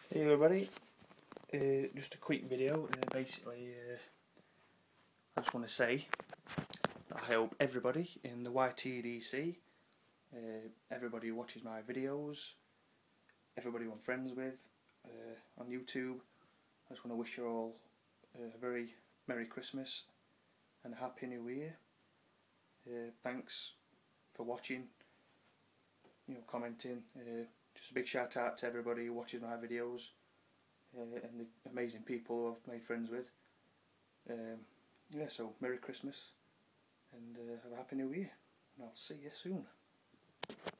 Hey everybody, just a quick video. I just want to say that I hope everybody in the YTDC, everybody who watches my videos, everybody who I'm friends with on YouTube, I just want to wish you all a very Merry Christmas and a Happy New Year. Thanks for watching, commenting. Just a big shout out to everybody who watches my videos and the amazing people I've made friends with. So Merry Christmas and have a Happy New Year, and I'll see you soon.